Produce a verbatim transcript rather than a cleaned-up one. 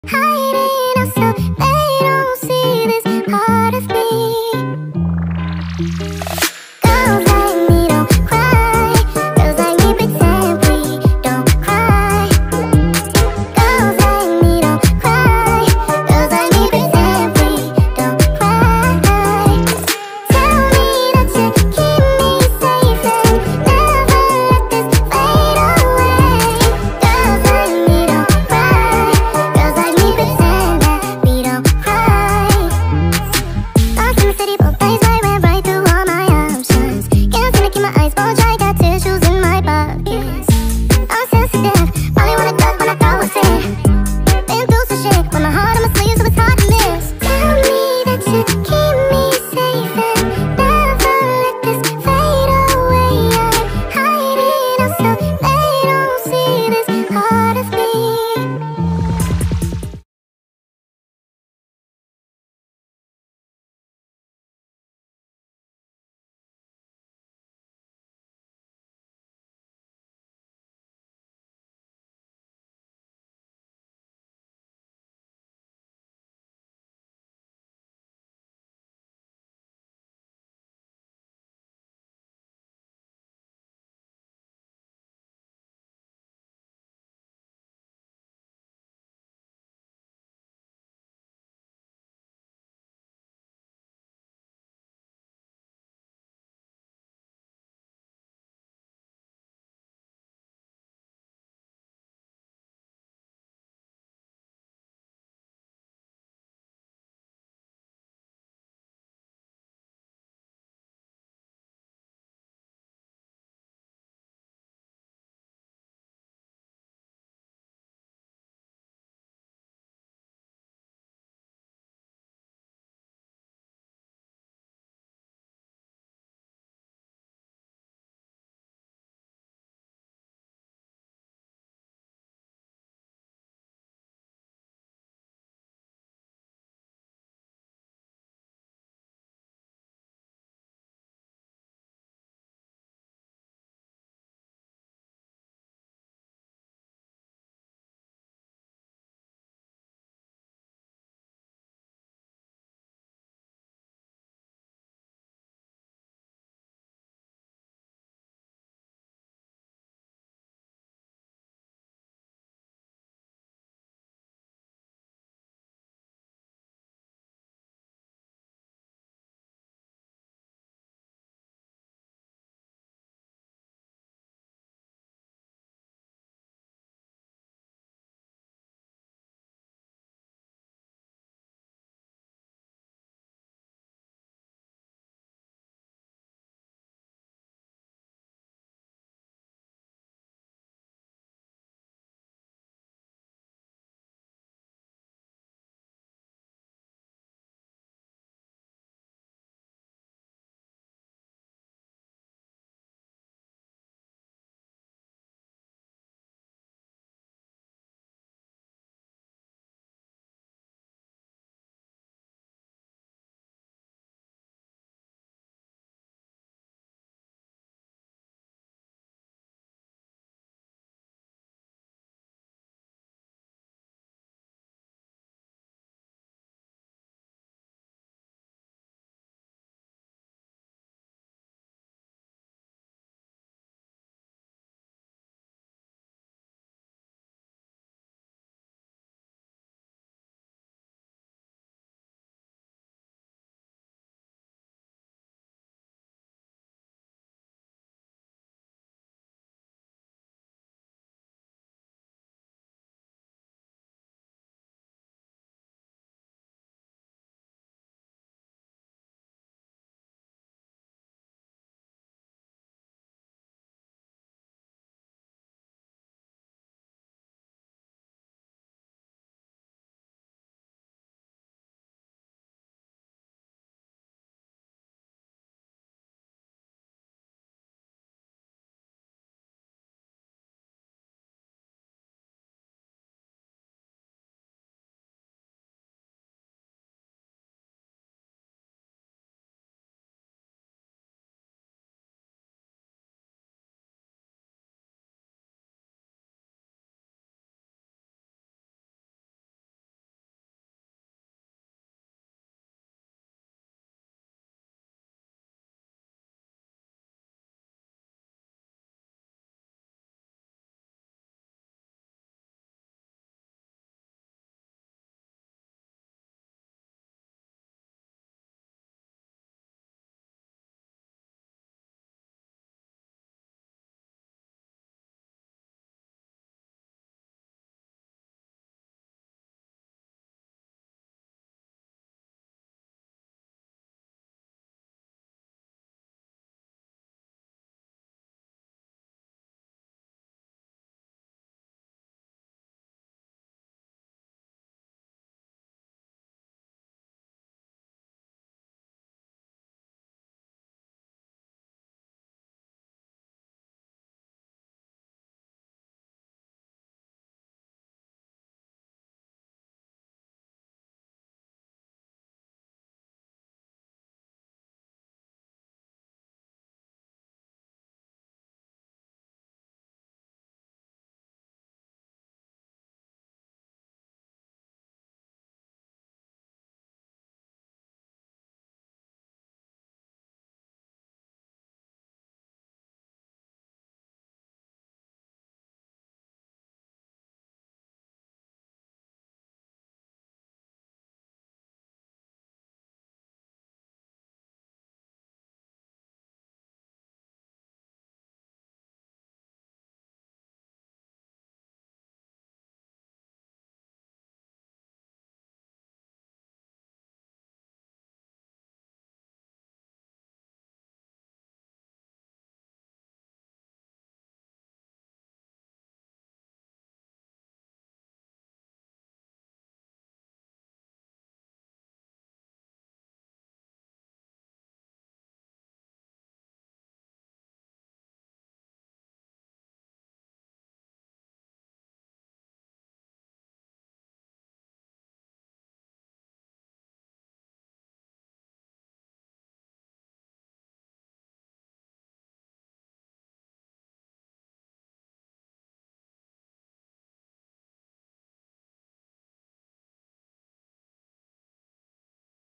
Hiding out so they don't see this part of me. Girls like me don't cry. Girls like me pretend we don't cry. Girls like me don't cry. Girls like me pretend we don't cry. Tell me that you keep me safe and never let this fade away. Girls like me don't cry. Girls like me pretend that we don't cry. Lost in the city, both days I went right through all my options. Can't seem to keep my eyes bulged, I got tissues in my pockets. I'm sensitive, probably wanna duck when I throw a fit. Been through some shit with my heart